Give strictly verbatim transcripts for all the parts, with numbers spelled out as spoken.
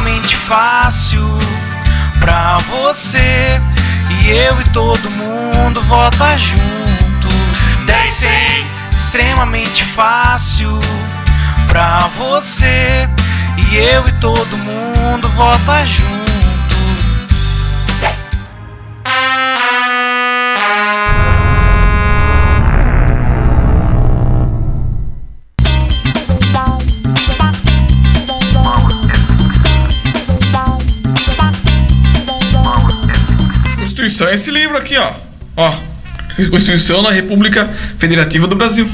extremamente fácil pra você. E eu e todo mundo vota junto. dez cem, extremamente fácil pra você. E eu e todo mundo vota junto. Constituição é esse livro aqui, ó. Ó, Constituição da República Federativa do Brasil.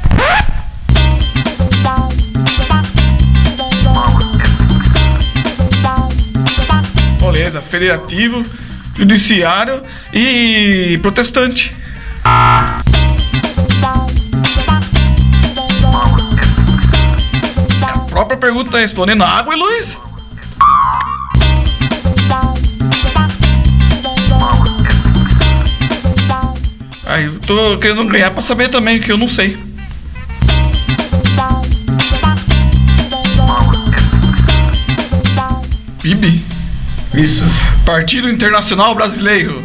Beleza, federativo, judiciário e protestante. A própria pergunta tá respondendo: água e luz. Aí eu tô querendo ganhar pra saber também, que eu não sei. P I B? Isso. Partido Internacional Brasileiro.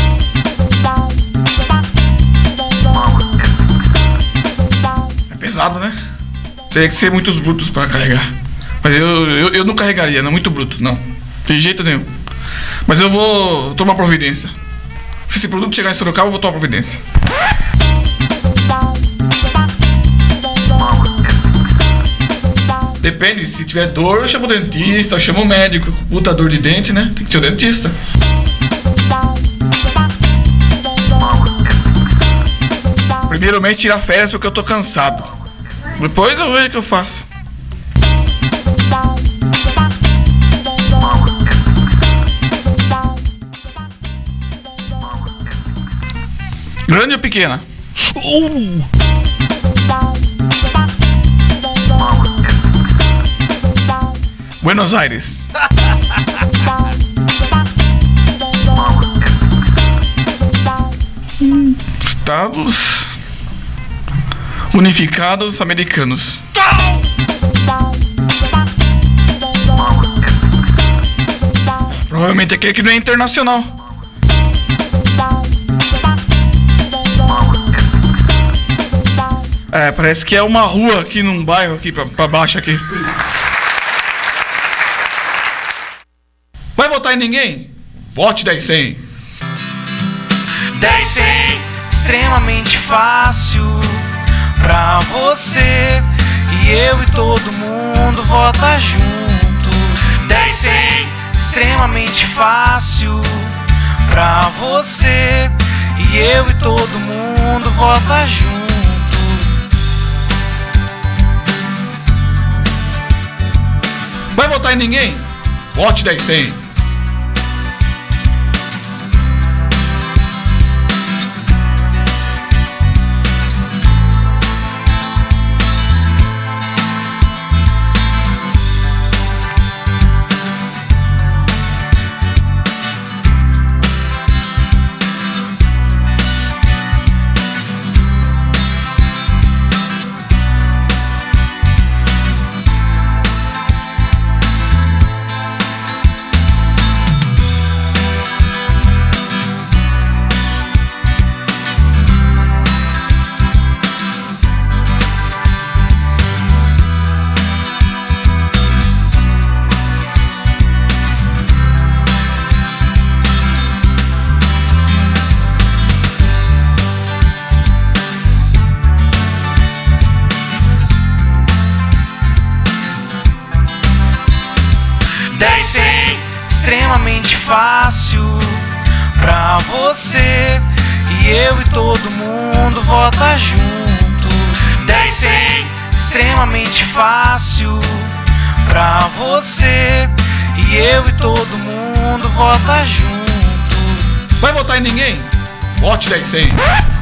É pesado, né? Teria que ser muitos brutos pra carregar. Mas eu, eu, eu não carregaria, não é muito bruto, não. De jeito nenhum. Mas eu vou tomar providência. Se esse produto chegar em Sorocaba, eu vou tomar providência. Depende, se tiver dor, eu chamo o dentista, eu chamo o médico. Puta dor de dente, né? Tem que ter o dentista. Primeiramente tirar férias porque eu tô cansado. Depois eu vejo o que eu faço. Grande ou pequena? Uh. Buenos Aires. Estados Unificados Americanos. Provavelmente aquele que não é internacional. É, parece que é uma rua aqui num bairro aqui pra, pra baixo aqui. Vai votar em ninguém? Vote dez cem. dez cem, extremamente fácil pra você. E eu e todo mundo vota junto. dez cem, extremamente fácil pra você. E eu e todo mundo vota junto. Vai votar em ninguém? Vote dez cem. dez cem, extremamente fácil pra você. E eu e todo mundo vota junto. dez cem, extremamente fácil pra você. E eu e todo mundo vota junto. Vai votar em ninguém? Vote dez cem.